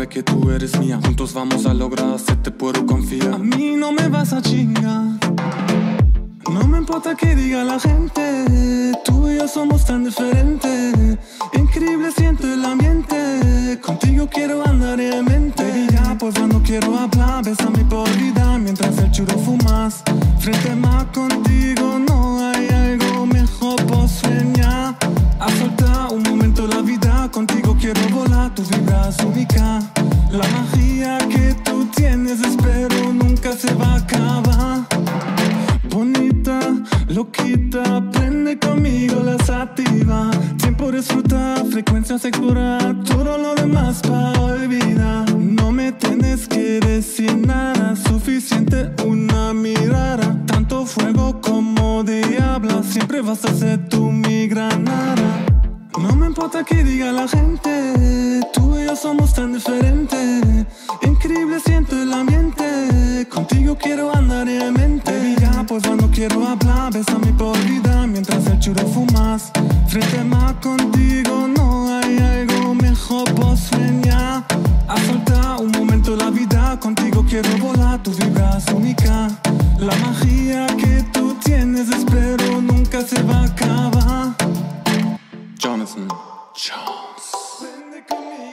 sabe que tú eres mía. Juntos vamos a lograr, se te puedo confiar. A mí no me vas a chingar. No me importa que diga la gente, tú y yo somos tan diferentes. Increíble siento el ambiente, contigo quiero andar en mente. Baby, ya pues ya no quiero hablar, bésame por vida mientras el churro fumas. Frente más contigo no hay algo mejor por sueñar. A soltar un momento la vida, contigo quiero volar, tu vibra es única. La magia que tú tienes espero nunca se va a acabar. Bonita, loquita, prende conmigo la sativa. Tiempo de disfrutar, frecuencias explorar, todo lo demás para olvidar. No me tienes que decir nada, suficiente una mirada. Tanto fuego como diabla, siempre vas a ser tú mi granada. No me importa que diga la gente, tú y yo somos tan diferentes. Increíble siento el ambiente, contigo quiero andar en mente. Baby, ya pues ya no quiero hablar, bésame por vida mientras el churro fumas. Frente más contigo no hay algo mejor por sueñar. A soltar un momento la vida, contigo quiero volar, tu vibra es única. La magia que tú tienes espero nunca se va a acabar. Jonathan Jones.